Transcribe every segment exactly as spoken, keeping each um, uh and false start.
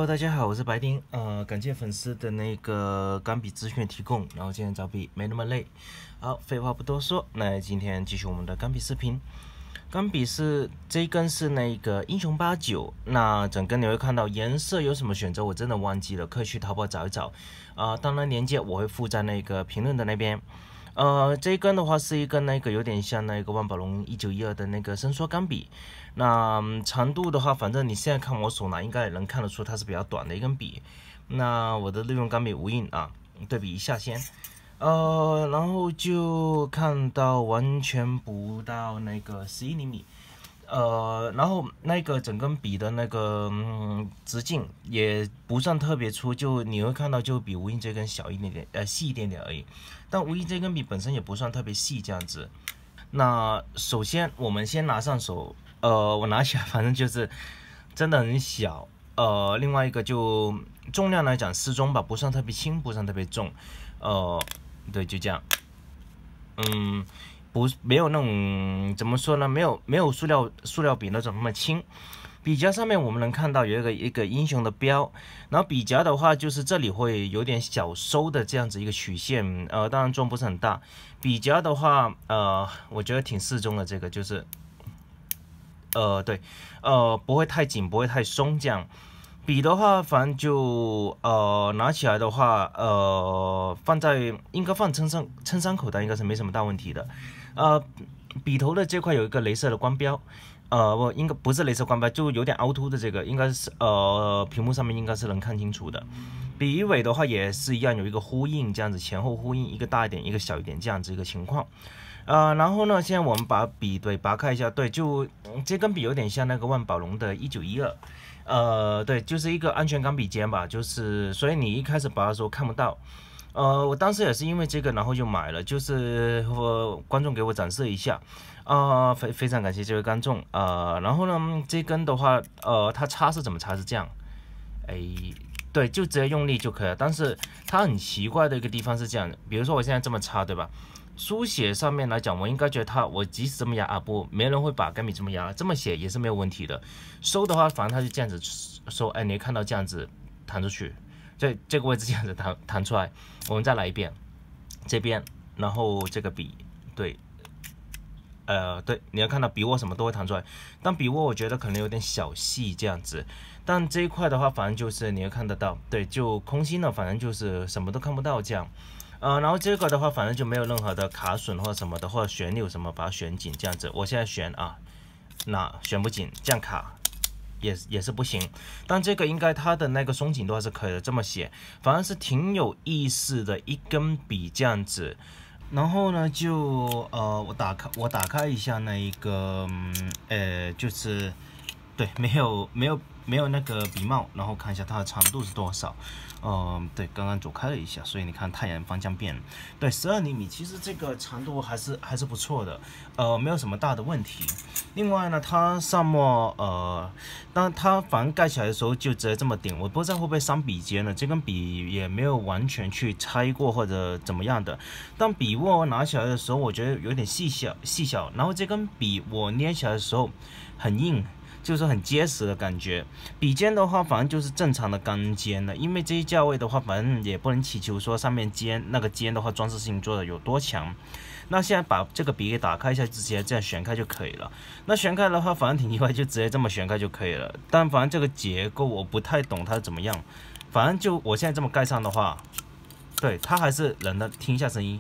Hello， 大家好，我是白丁。呃，感谢粉丝的那个钢笔资讯提供，然后今天找笔没那么累。好，废话不多说，那今天继续我们的钢笔视频。钢笔是这一根是那个英雄八九，那整根你会看到颜色有什么选择，我真的忘记了，可以去淘宝找一找。啊、呃，当然链接我会附在那个评论的那边。呃，这一根的话是一根那个有点像那个万宝龙一九一二的那个伸缩钢笔。那、嗯、长度的话，反正你现在看我手拿，应该也能看得出它是比较短的一根笔。那我的利用钢笔无印啊，对比一下先。呃，然后就看到完全不到那个十一厘米。呃，然后那个整根笔的那个、嗯、直径也不算特别粗，就你会看到就比无印这根小一点点，呃细一点点而已。但无印这根笔本身也不算特别细这样子。那首先我们先拿上手，呃，我拿起来反正就是真的很小。呃，另外一个就重量来讲适中吧，不算特别轻，不算特别重。呃，对，就这样。嗯。不，没有那种怎么说呢？没有没有塑料塑料笔那种那么轻。笔夹上面我们能看到有一个一个英雄的标，然后笔夹的话就是这里会有点小收的这样子一个曲线，呃，当然重不是很大。笔夹的话，呃，我觉得挺适中的，这个就是，呃，对，呃，不会太紧，不会太松这样。笔的话，反正就呃拿起来的话，呃放在应该放衬衫衬衫口袋应该是没什么大问题的。呃，笔头的这块有一个镭射的光标，呃不应该不是镭射光标，就有点凹凸的这个，应该是呃屏幕上面应该是能看清楚的。笔尾的话也是一样有一个呼应，这样子前后呼应，一个大一点，一个小一点这样子一个情况。呃，然后呢，现在我们把笔对拔开一下，对，就这根笔有点像那个万宝龙的一九一二。呃，对，就是一个安全钢笔尖吧，就是所以你一开始拔的时候看不到。呃，我当时也是因为这个，然后就买了，就是我观众给我展示一下，啊、呃，非非常感谢这位观众啊、呃。然后呢，这根的话，呃，它插是怎么插？是这样，哎，对，就直接用力就可以了。但是它很奇怪的一个地方是这样的，比如说我现在这么插，对吧？书写上面来讲，我应该觉得它，我即使这么压啊，不，没人会把钢笔这么压，这么写也是没有问题的。收的话，反正它就这样子收，哎，你看到这样子弹出去。这这个位置这样子弹弹出来，我们再来一遍，这边，然后这个笔，对，呃，对，你要看到笔握什么都会弹出来，但笔握我觉得可能有点小细这样子，但这一块的话，反正就是你会看得到，对，就空心的，反正就是什么都看不到这样，呃，然后这个的话，反正就没有任何的卡榫或者什么的，或者旋钮什么把它旋紧这样子，我现在旋啊，那旋不紧，这样卡。也也是不行，但这个应该它的那个松紧度还是可以的。这么写，反正是挺有意思的一根笔这样子。然后呢，就呃，我打开我打开一下那一个，嗯、呃，就是对，没有没有没有那个笔帽，然后看一下它的长度是多少。嗯、呃，对，刚刚走开了一下，所以你看太阳方向变了。对，十二厘米，其实这个长度还是还是不错的，呃，没有什么大的问题。另外呢，它上墨，呃，当它反正盖起来的时候就直接这么顶，我不知道会不会伤笔尖呢？这根笔也没有完全去拆过或者怎么样的。当笔握拿起来的时候，我觉得有点细小细小，然后这根笔我捏起来的时候很硬。就是很结实的感觉。笔尖的话，反正就是正常的钢尖了，因为这些价位的话，反正也不能祈求说上面尖那个尖的话装饰性做的有多强。那现在把这个笔给打开一下，直接这样旋开就可以了。那旋开的话，反正挺意外，就直接这么旋开就可以了。但反正这个结构我不太懂它是怎么样，反正就我现在这么盖上的话，对它还是冷的，听一下声音。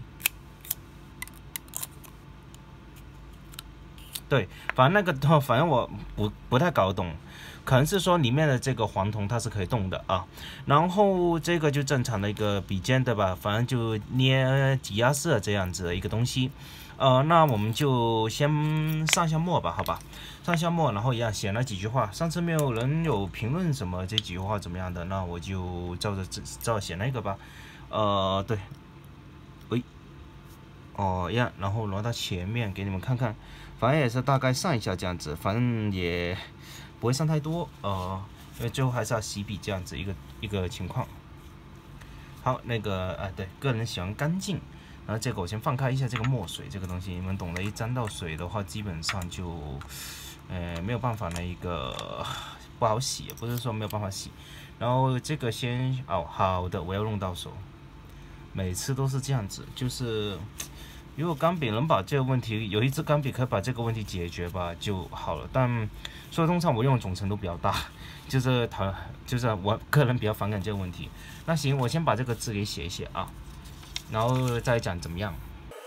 对，反正那个，反正我不不太搞懂，可能是说里面的这个黄铜它是可以动的啊。然后这个就正常的一个笔尖，对吧？反正就捏挤压式这样子的一个东西。呃，那我们就先上下墨吧，好吧？上下墨，然后一样写了几句话。上次没有人有评论什么这几句话怎么样的，那我就照着照写那个吧。呃，对，喂，哦一样，然后挪到前面给你们看看。反正也是大概上一下这样子，反正也不会上太多，呃，因为最后还是要洗笔这样子一个一个情况。好，那个啊，对，个人喜欢干净，然后这个我先放开一下这个墨水这个东西，你们懂的，一沾到水的话，基本上就，呃，没有办法那一个不不好洗，不是说没有办法洗。然后这个先哦，好的，我要弄到手。每次都是这样子，就是如果钢笔能把这个问题，有一支钢笔可以把这个问题解决吧就好了。但所以通常我用的总程度比较大，就是讨，就是我个人比较反感这个问题。那行，我先把这个字给写一写啊，然后再讲怎么样。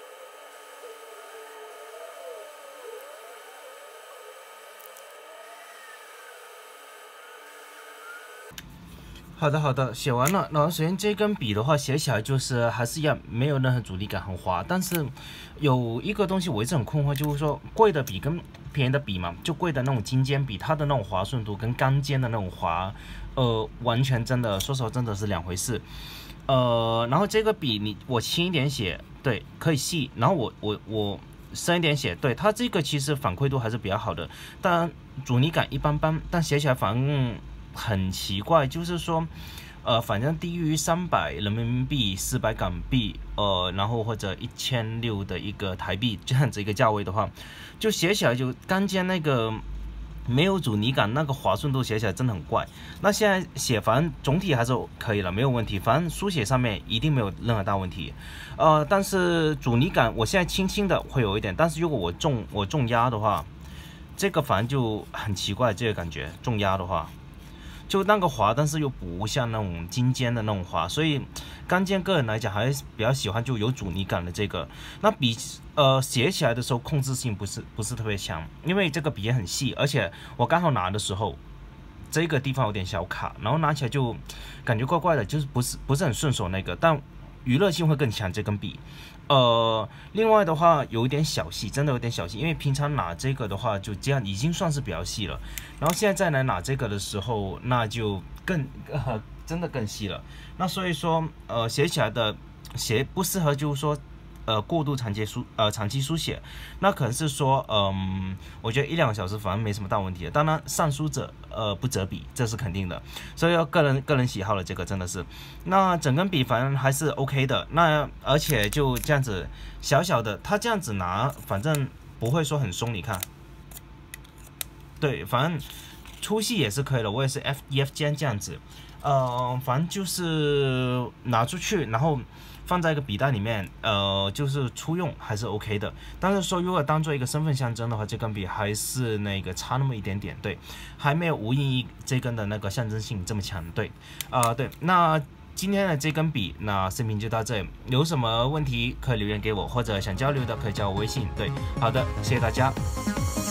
好的好的，写完了。然后首先这根笔的话，写起来就是还是一样，没有任何阻力感，很滑。但是有一个东西我一直很困惑，就是说贵的笔跟便宜的笔嘛，就贵的那种金尖笔，它的那种滑顺度跟钢尖的那种滑，呃，完全真的，说实话真的是两回事。呃，然后这个笔你我轻一点写，对，可以细。然后我我我深一点写，对，它这个其实反馈度还是比较好的，当然阻尼感一般般，但写起来反正。很奇怪，就是说，呃，反正低于三百人民币、四百港币，呃，然后或者一千六的一个台币这样子一个价位的话，就写起来就钢尖那个没有阻尼感，那个滑顺度写起来真的很怪。那现在写反正总体还是可以了，没有问题，反正书写上面一定没有任何大问题。呃，但是阻尼感我现在轻轻的会有一点，但是如果我重我重压的话，这个反正就很奇怪，这个感觉重压的话。就那个滑，但是又不像那种金尖的那种滑，所以钢尖个人来讲还是比较喜欢就有阻尼感的这个。那笔呃写起来的时候控制性不是不是特别强，因为这个笔也很细，而且我刚好拿的时候这个地方有点小卡，然后拿起来就感觉怪怪的，就是不是不是很顺手那个，但娱乐性会更强这根笔。呃，另外的话有一点小细，真的有点小细，因为平常拿这个的话就这样已经算是比较细了，然后现在再来拿这个的时候，那就更呃真的更细了。那所以说呃写起来的写不适合就是说呃过度长期书呃长期书写，那可能是说嗯、呃、我觉得一两个小时反正没什么大问题的。当然上书者呃不折笔，这是肯定的，所以要个人个人喜好了，这个真的是。那整根笔反正还是 OK 的，那而且就这样子小小的，它这样子拿反正不会说很松，你看，对，反正粗细也是可以的，我也是 F E F 尖这样子，呃，反正就是拿出去，然后放在一个笔袋里面，呃，就是初用还是 OK 的。但是说如果当做一个身份象征的话，这根笔还是那个差那么一点点，对，还没有无印一这根的那个象征性这么强，对，啊、呃，对，那今天的这根笔，那视频就到这里，有什么问题可以留言给我，或者想交流的可以加我微信，对，好的，谢谢大家。